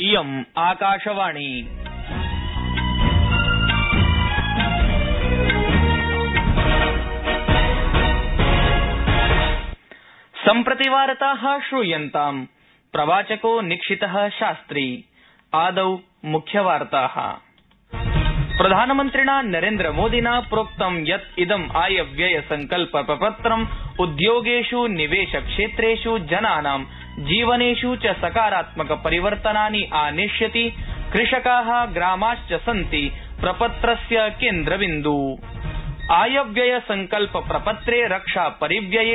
इयम् आकाशवाणी। सम्प्रति वार्ताः श्रूयन्ताम्। प्रवाचको निक्षितः शास्त्री। आदौ मुख्यवार्ताः। प्रधानमन्त्रिणा नरेन्द्रमोदिना प्रोक्तं यत् इदम् आयव्यय संकल्प प्रपत्रम् उद्योगेषु निवेशक्षेत्रेषु जनानां जीवनेषु च सकारात्मक परिवर्तनानि आनेष्यति। कृषकाः ग्रामाश्च सन्ति प्रपत्रस्य केन्द्रबिन्दु। आयव्यय संकल्प प्रपत्रे रक्षा परिव्यये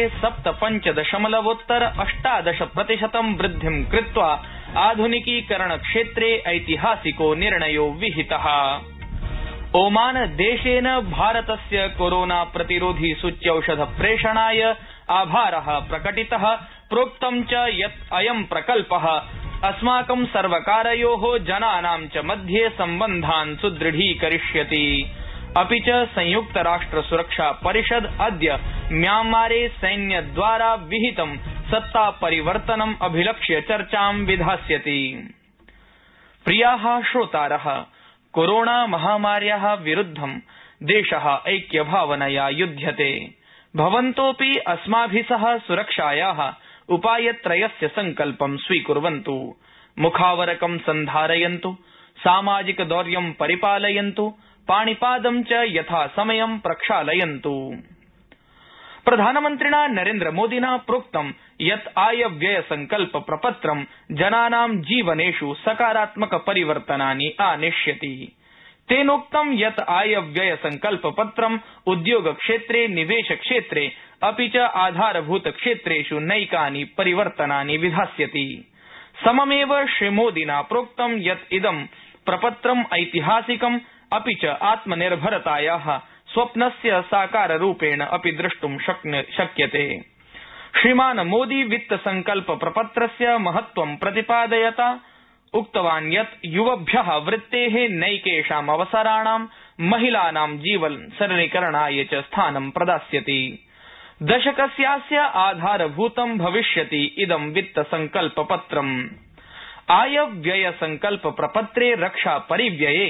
75.18% वृद्धिं कृत्वा आधुनिकीकरण क्षेत्रे ऐतिहासिको निर्णयो विहितः। ओमान देशेन भारतस्य कोरोना प्रतिरोधी सूच्यौषध प्रेषणाय आभारः प्रकटितः। प्रोक्तं च यत् अयं प्रकल्पः अस्माकं सर्वकारयोः जनानां च मध्ये सम्बन्धान् सुदृढीकरिष्यति। अपि च संयुक्त राष्ट्र सुरक्षा परिषद अद्य म्यांमारे सैन्यद्वारा विहितं सत्ता परिवर्तनम् अभिलक्ष्य चर्चां विधास्यति। प्रियाः श्रोतारः, कोरोना महामार्याः विरुद्धं देशः ऐक्यभावनया युध्यते। भवन्तोऽपि अस्माभिः सह सुरक्षायाः उपायत्रयस्य संकल्पं स्वीकुर्वन्तु। मुखावरकं सन्धारयन्तु, सामाजिकदौर्यं परिपालयन्तु, पाणिपादं च यथासमयं प्रक्षालयन्तु। प्रधानमन्त्रिणा नरेन्द्रमोदिना प्रोक्तं यत् आयव्यय संकल्प प्रपत्रं जनानां जीवनेषु सकारात्मक परिवर्तनानि आनेष्यति। तेनोक्तं यत् आयव्यय संकल्प पत्रम् उद्योगक्षेत्रे, निवेशक्षेत्रे अपि च आधारभूत क्षेत्रेषु नैकानि परिवर्तनानि विधास्यति। सममेव श्रीमोदिना प्रोक्तं यत् इदं प्रपत्रम् ऐतिहासिकम् अपि च आत्मनिर्भरतायाः स्वप्नस्य साकाररूपेण अपि द्रष्टुं शक्यते। श्रीमान् मोदी वित्त संकल्प प्रपत्रस्य महत्वं प्रतिपादयता उक्तवान् यत् युवभ्यः वृत्तेः नैकेषाम् अवसराणां महिलानां जीवन सरलीकरणाय च स्थानं प्रदास्यति। दशकस्यास्य आधारभूतं भविष्यति इदं वित्त संकल्प पत्रम्। आयव्यय संकल्प प्रपत्रे रक्षा परिव्यये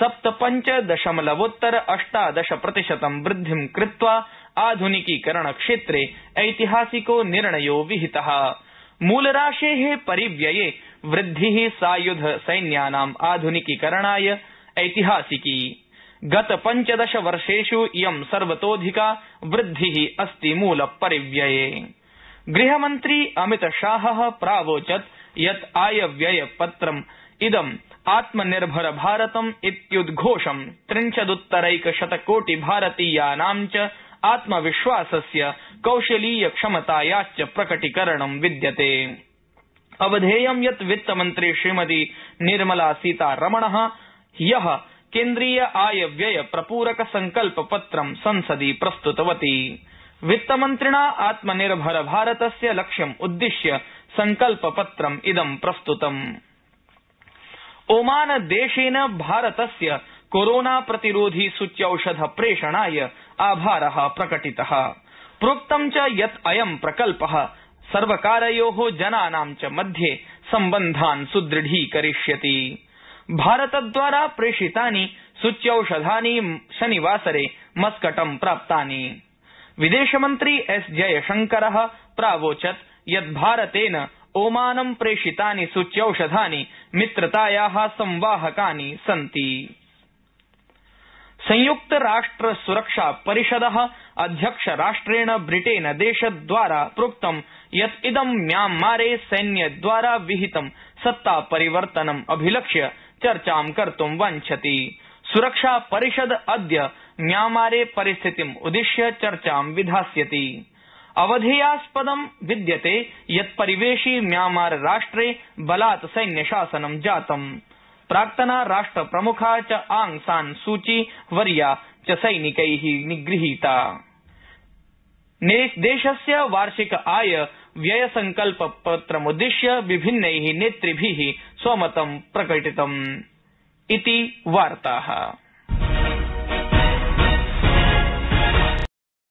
75.18% वृद्धिं कृत्वा आधुनिकीकरण क्षेत्रे ऐतिहासिको निर्णयो विहितः। मूलराशेः परिव्यये वृद्धिः सायुध सैन्यानाम् आधुनिकीकरणाय ऐतिहासिकी। गत 15 वर्षेषु इयं सर्वतोधिका वृद्धिः अस्ति मूल परिव्यये। गृहमन्त्री अमितशाहः प्रावोचत् यत् आयव्यय पत्रम् इदम् आत्मनिर्भर भारतम् इत्युद्घोषं 30 कोटि भारतीयानां च आत्मविश्वासस्य कौशलीय क्षमतायाश्च प्रकटीकरणं विद्यते। अवधेयं यत् वित्तमन्त्री श्रीमती निर्मला सीतारमणः ह्यः केन्द्रीय आयव्यय प्रपूरक संकल्प पत्रं संसदि प्रस्तुतवती। वित्तमन्त्रिणा आत्मनिर्भर भारतस्य लक्ष्यम् उद्दिश्य संकल्प पत्रम् इदं प्रस्तुतम्। ओमान देशेन भारतस्य कोरोना प्रतिरोधी सूच्यौषध प्रेषणाय आभारः प्रकटितः। प्रोक्तं च यत् अयं प्रकल्पः सर्वकारयोः जनानां च मध्ये सम्बन्धान् सुदृढीकरिष्यति। भारतद्वारा प्रेषितानि सूच्यौषधानि शनिवासरे मस्कटं प्राप्तानि। विदेशमन्त्री एस जयशंकरः प्रावोचत् यत् भारतेन ओमानं प्रेषितानि सूच्यौषधानि मित्रतायाः संवाहकानि सन्ति। संयुक्त राष्ट्र सुरक्षा परिषदः अध्यक्षराष्ट्रेण ब्रिटेन देशद्वारा प्रोक्तं यत् इदं म्यांमारे सैन्यद्वारा विहितं सत्ता परिवर्तनम् अभिलक्ष्य चर्चां कर्तुं वाञ्छति। सुरक्षा परिषद अद्य म्यांमारे परिस्थितिम् उद्दिश्य चर्चां विधास्यति। अवधेयास्पदं विद्यते यत् परिवेशि म्यांमार राष्ट्रे बलात् सैन्यशासनं जातम्। प्राक्तना राष्ट्रप्रमुखा च आंग सान सूची वर्या च सैनिकैः निगृहीता। देशस्य वार्षिक आय व्यय संकल्प पत्रमुद्दिश्य विभिन्नैः नेतृभिः स्वमतं प्रकटितम् इति वार्ताः।